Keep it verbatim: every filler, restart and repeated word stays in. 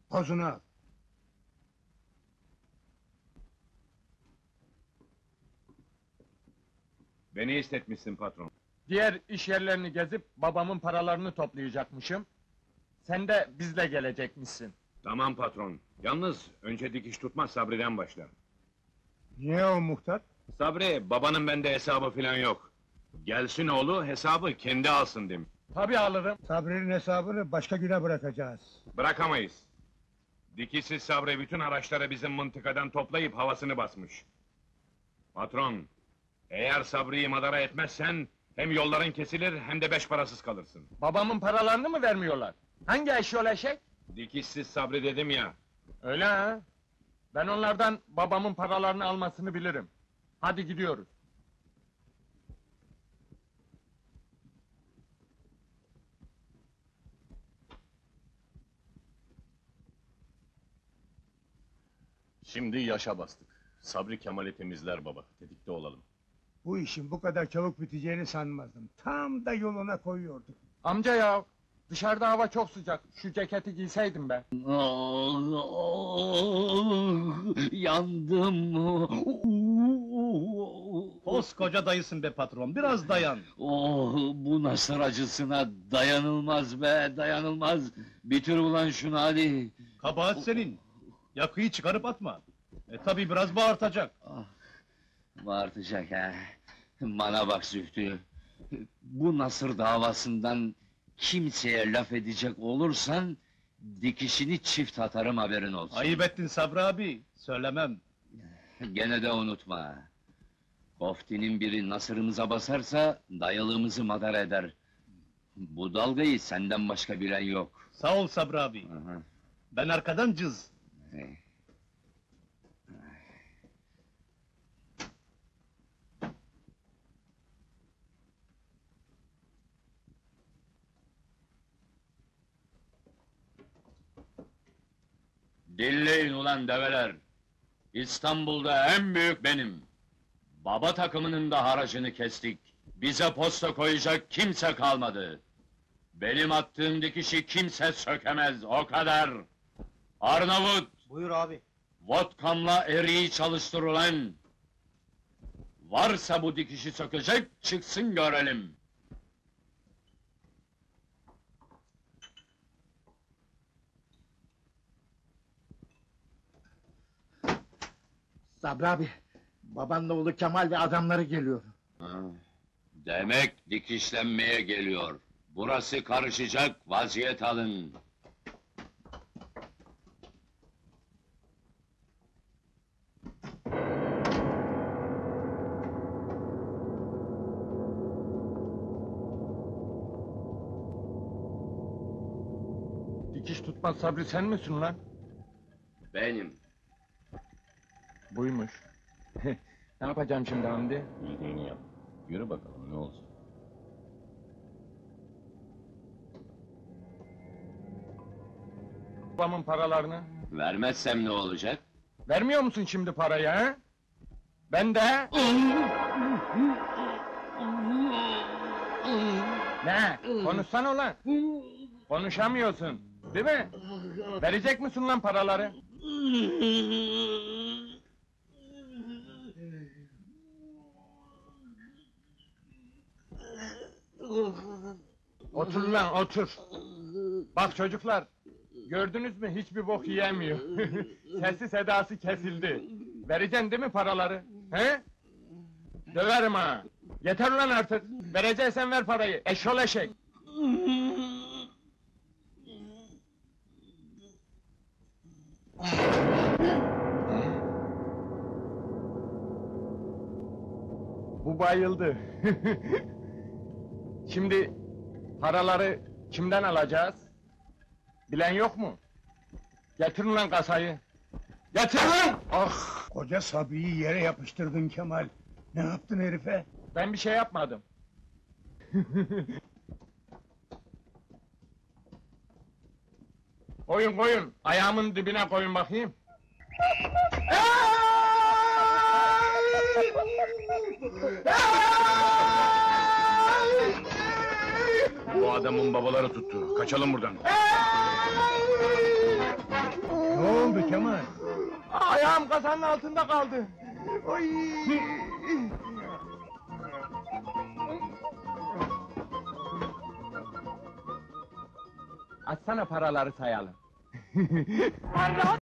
Pozunu al. Beni istetmişsin patron. Diğer iş yerlerini gezip babamın paralarını toplayacakmışım. Sen de bizle gelecekmişsin. Tamam patron. Yalnız önce dikiş tutmaz Sabri'den başla. Niye o muhtar? Sabri, babanın bende hesabı filan yok. Gelsin oğlu, hesabı kendi alsın dim. Tabii alırım. Sabri'nin hesabını başka güne bırakacağız. Bırakamayız. Dikişsiz Sabri bütün araçları bizim mıntıkadan toplayıp havasını basmış. Patron, eğer Sabri'yi madara etmezsen, hem yolların kesilir hem de beş parasız kalırsın. Babamın paralarını mı vermiyorlar? Hangi eşyol eşek? Dikişsiz Sabri dedim ya. Öyle ha? Ben onlardan babamın paralarını almasını bilirim. Hadi gidiyoruz. Şimdi yaşa bastık. Sabri Kemal'i temizler baba. Tetikte olalım. Bu işin bu kadar çabuk biteceğini sanmazdım. Tam da yoluna koyuyorduk. Amca ya, dışarıda hava çok sıcak. Şu ceketi giyseydim ben. Yandım. Koskoca dayısın be patron, biraz dayan. Oh, bu nasır acısına dayanılmaz be, dayanılmaz. Bitir ulan şunu hadi. Kabahat senin. Yakıyı çıkarıp atma. E tabi biraz bağırtacak. Bağırtacak ha. Bana bak Zühtü. Bu nasır davasından kimseye laf edecek olursan dikişini çift atarım, haberin olsun. Ayıp ettin Sabri abi, söylemem. Gene de unutma. Koftinin biri nasırımıza basarsa dayalığımızı madar eder. Bu dalgayı senden başka bilen yok. Sağ ol Sabri abi. Aha. Ben arkadan cız. Hey. Dinleyin ulan develer! İstanbul'da en büyük benim! Baba takımının da haracını kestik. Bize posta koyacak kimse kalmadı. Benim attığım dikişi kimse sökemez, o kadar! Arnavut! Buyur abi. Vodkamla eriği çalıştır ulan! Varsa bu dikişi sökecek, çıksın görelim! Sabri abi, babanla oğlu Kemal ve adamları geliyor. Ha, demek dikişlenmeye geliyor. Burası karışacak, vaziyet alın. Dikiş tutmaz Sabri sen misin lan? Benim. Buymuş. Ne yapacağım şimdi Hamdi? Bildiğini yap. Yürü bakalım, ne olsun. Babamın paralarını. Vermezsem ne olacak? Vermiyor musun şimdi parayı ha? Ben de... Ne? Konuşsana ulan! Konuşamıyorsun, değil mi? Verecek misin lan paraları? Otur lan, otur! Bak çocuklar, gördünüz mü hiçbir bok yiyemiyor. Sesi sedası kesildi. Vereceksin değil mi paraları? He? Döverim ha! Yeter lan artık! Vereceksen ver parayı, eşol eşek! Bu bayıldı. Şimdi paraları kimden alacağız? Bilen yok mu? Getirin lan kasayı! Getir lan! Ah! Koca Sabri'yi yere yapıştırdın Kemal. Ne yaptın herife? Ben bir şey yapmadım. Koyun koyun, ayağımın dibine koyun bakayım. Bu adamın babaları tuttu. Kaçalım buradan. oluyor Kemal? Ayağım kasanın altında kaldı. Oy! Açsana paraları sayalım.